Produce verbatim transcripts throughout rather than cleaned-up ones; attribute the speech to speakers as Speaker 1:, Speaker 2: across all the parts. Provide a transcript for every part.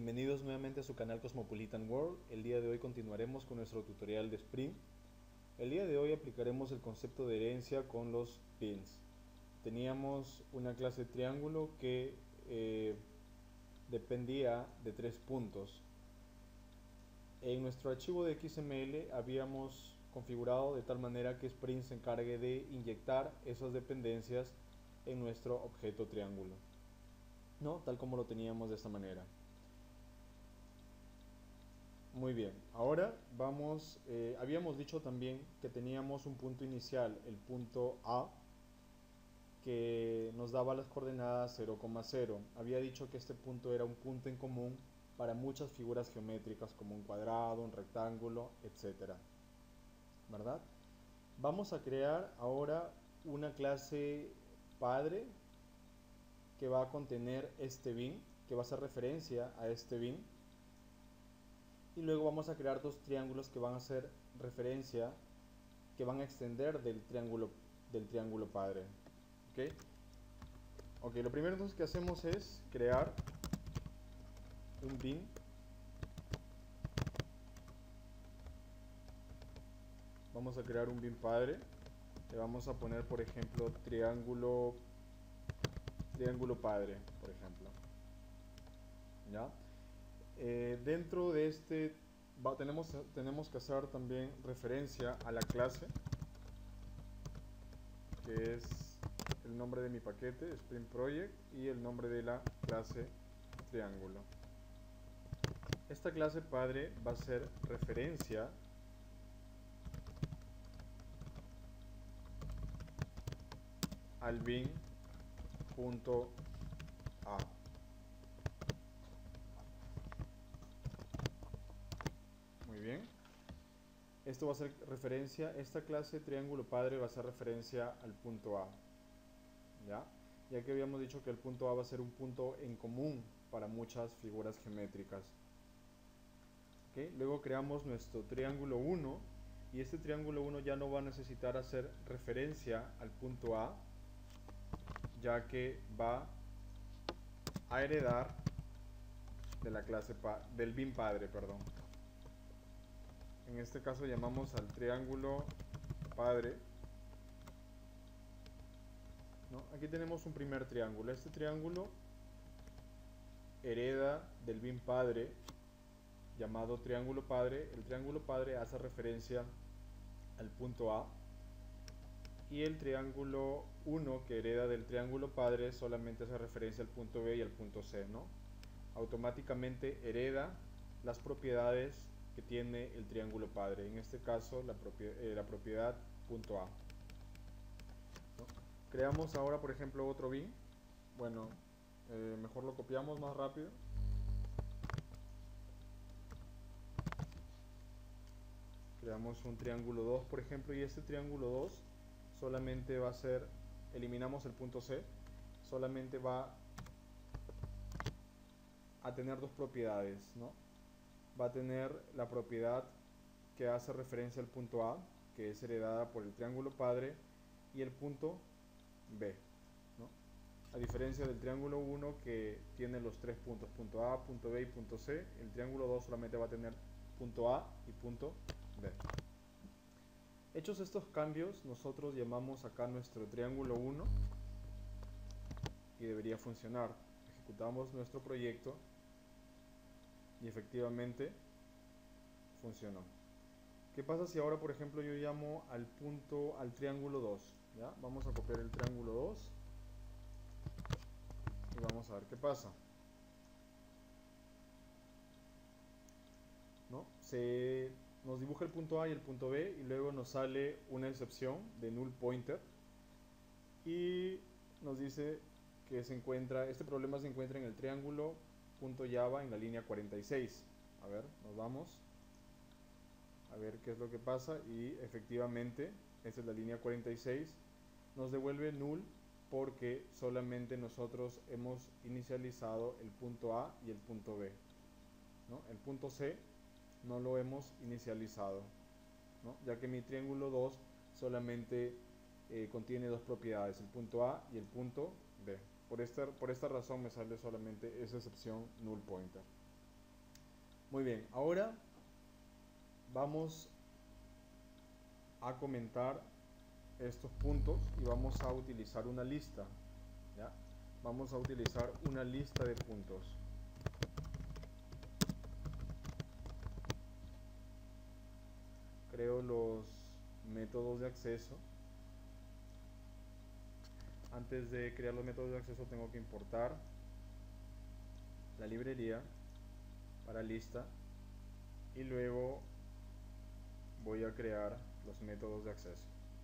Speaker 1: Bienvenidos nuevamente a su canal Cosmopolitan World. El día de hoy continuaremos con nuestro tutorial de Spring. El día de hoy aplicaremos el concepto de herencia con los pins. Teníamos una clase triángulo que eh, dependía de tres puntos. En nuestro archivo de X M L habíamos configurado de tal manera que Spring se encargue de inyectar esas dependencias en nuestro objeto triángulo, ¿no? Tal como lo teníamos de esta manera. Muy bien, ahora vamos, eh, habíamos dicho también que teníamos un punto inicial, el punto A, que nos daba las coordenadas cero coma cero. Había dicho que este punto era un punto en común para muchas figuras geométricas como un cuadrado, un rectángulo, etcétera, ¿verdad? Vamos a crear ahora una clase padre que va a contener este bin, que va a hacer referencia a este bin. Y luego vamos a crear dos triángulos que van a hacer referencia, que van a extender del triángulo, del triángulo padre. ¿Ok? Ok, lo primero entonces que hacemos es crear un bin. Vamos a crear un bin padre. Le vamos a poner, por ejemplo, triángulo, triángulo padre, por ejemplo. ¿Ya? Eh, dentro de este va, tenemos, tenemos que hacer también referencia a la clase, que es el nombre de mi paquete, Spring Project, y el nombre de la clase triángulo. Esta clase padre va a ser referencia al bin.a. Muy bien. Esto va a ser referencia, esta clase triángulo padre va a ser referencia al punto A. ¿Ya? Ya que habíamos dicho que el punto A va a ser un punto en común para muchas figuras geométricas. ¿Okay? Luego creamos nuestro triángulo uno y este triángulo uno ya no va a necesitar hacer referencia al punto A, ya que va a heredar de la clase pa del bin padre, perdón. En este caso llamamos al triángulo padre, ¿no? Aquí tenemos un primer triángulo. Este triángulo hereda del bin padre llamado triángulo padre. El triángulo padre hace referencia al punto A, y el triángulo uno que hereda del triángulo padre solamente hace referencia al punto B y al punto C, ¿no? Automáticamente hereda las propiedades que tiene el triángulo padre, en este caso la, propiedad, eh, la propiedad punto A, ¿no? Creamos ahora, por ejemplo, otro bin. Bueno, eh, mejor lo copiamos más rápido. Creamos un triángulo dos, por ejemplo, y este triángulo dos solamente va a ser, eliminamos el punto C, solamente va a tener dos propiedades, ¿no? Va a tener la propiedad que hace referencia al punto A, que es heredada por el triángulo padre, y el punto B, ¿no? A diferencia del triángulo uno que tiene los tres puntos, punto A, punto B y punto C, el triángulo dos solamente va a tener punto A y punto B. Hechos estos cambios, nosotros llamamos acá nuestro triángulo uno y debería funcionar. Ejecutamos nuestro proyecto y efectivamente funcionó. ¿Qué pasa si ahora, por ejemplo, yo llamo al punto, al triángulo dos? ¿Ya? Vamos a copiar el triángulo dos y vamos a ver qué pasa, ¿no? Se nos dibuja el punto A y el punto B y luego nos sale una excepción de null pointer y nos dice que se encuentra, este problema se encuentra en el triángulo punto java en la línea cuarenta y seis. A ver, nos vamos a ver qué es lo que pasa y efectivamente esta es la línea cuarenta y seis, nos devuelve null porque solamente nosotros hemos inicializado el punto A y el punto B, ¿no? El punto C no lo hemos inicializado, ¿no? Ya que mi triángulo dos solamente eh, contiene dos propiedades, el punto A y el punto B. Por esta, por esta razón me sale solamente esa excepción null pointer. Muy bien, ahora vamos a comentar estos puntos y vamos a utilizar una lista, ¿ya? Vamos a utilizar una lista de puntos. Creo los métodos de acceso. Antes de crear los métodos de acceso tengo que importar la librería para lista y luego voy a crear los métodos de acceso.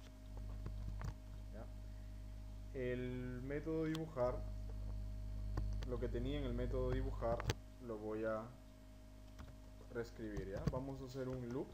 Speaker 1: ¿Ya? El método dibujar, lo que tenía en el método dibujar lo voy a reescribir. ¿Ya? Vamos a hacer un loop.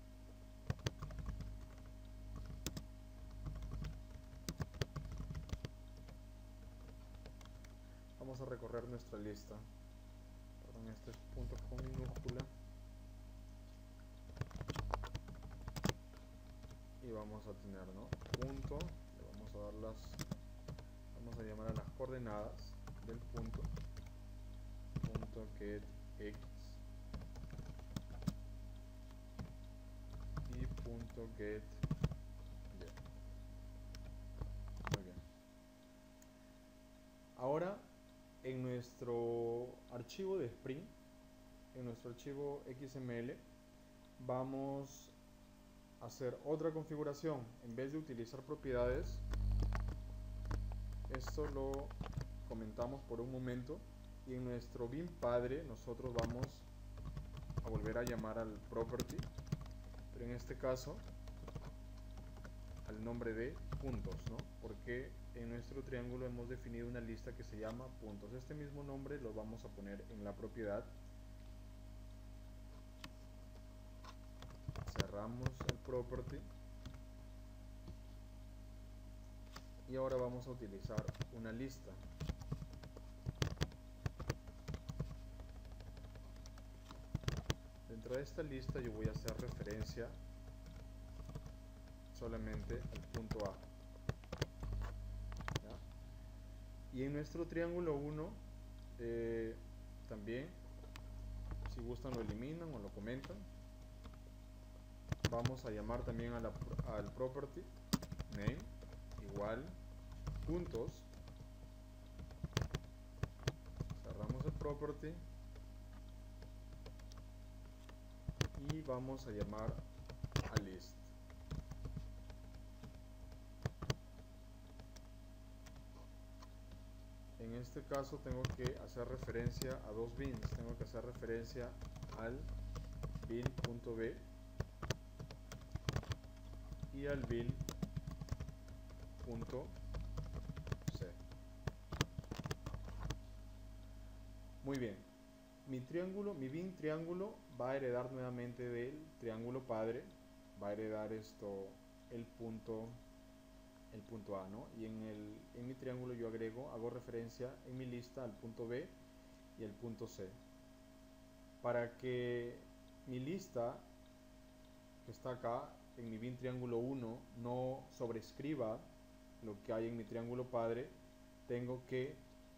Speaker 1: Vamos a recorrer nuestra lista. Perdón, este es punto con minúscula. Y vamos a tener, ¿no? Punto. Le vamos a dar las. Vamos a llamar a las coordenadas del punto. Punto get x. Y punto get y. Muy bien. Ahora, en nuestro archivo de Spring, en nuestro archivo X M L, vamos a hacer otra configuración. En vez de utilizar propiedades, esto lo comentamos por un momento, y en nuestro bin padre nosotros vamos a volver a llamar al property, pero en este caso al nombre de puntos, ¿no? Porque en nuestro triángulo hemos definido una lista que se llama puntos. Este mismo nombre lo vamos a poner en la propiedad. Cerramos el property y ahora vamos a utilizar una lista. Dentro de esta lista yo voy a hacer referencia solamente al punto A. ¿Ya? Y en nuestro triángulo uno eh, también, si gustan lo eliminan o lo comentan. Vamos a llamar también a la, al property name igual puntos. Cerramos el property y vamos a llamar a list. En este caso tengo que hacer referencia a dos bins. Tengo que hacer referencia al bin.b y al bin.c. Muy bien. Mi triángulo, mi bin triángulo va a heredar nuevamente del triángulo padre. Va a heredar esto el punto el punto A, ¿no? Y en, el, en mi triángulo yo agrego, hago referencia en mi lista al punto B y el punto C. Para que mi lista, que está acá, en mi bin triángulo uno, no sobrescriba lo que hay en mi triángulo padre, tengo que,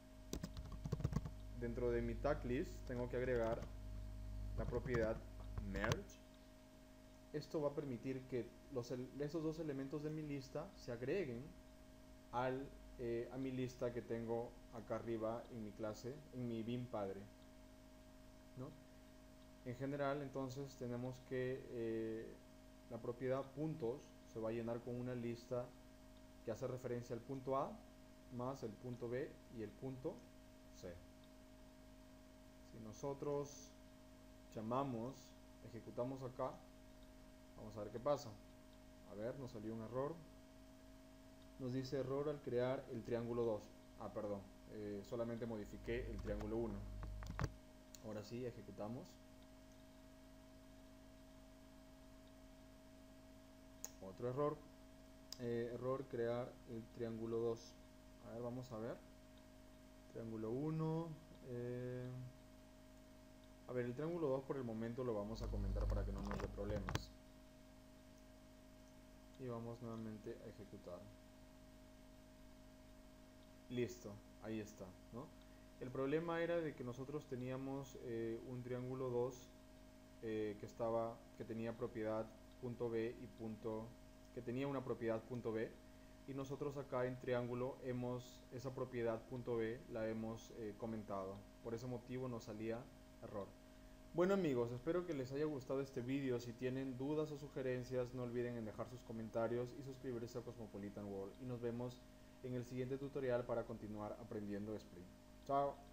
Speaker 1: dentro de mi tag list, tengo que agregar la propiedad merge. Esto va a permitir que los, esos dos elementos de mi lista se agreguen al, eh, a mi lista que tengo acá arriba en mi clase, en mi bin padre, ¿no? En general, entonces, tenemos que eh, la propiedad puntos se va a llenar con una lista que hace referencia al punto A más el punto B y el punto C. Si nosotros llamamos, ejecutamos acá, vamos a ver qué pasa. A ver, nos salió un error. Nos dice error al crear el triángulo dos. Ah, perdón. Eh, solamente modifiqué el triángulo uno. Ahora sí, ejecutamos. Otro error. Eh, error crear el triángulo dos. A ver, vamos a ver. Triángulo uno. Eh, a ver, el triángulo dos por el momento lo vamos a comentar para que no nos dé problemas. Y vamos nuevamente a ejecutar. Listo, ahí está, ¿no? El problema era de que nosotros teníamos eh, un triángulo dos eh, que estaba, que tenía propiedad punto B y punto, que tenía una propiedad punto B, y nosotros acá en triángulo hemos, esa propiedad punto B la hemos eh, comentado. Por ese motivo nos salía error. Bueno amigos, espero que les haya gustado este vídeo. Si tienen dudas o sugerencias, no olviden en dejar sus comentarios y suscribirse a Cosmopolitan World. Y nos vemos en el siguiente tutorial para continuar aprendiendo Spring. Chao.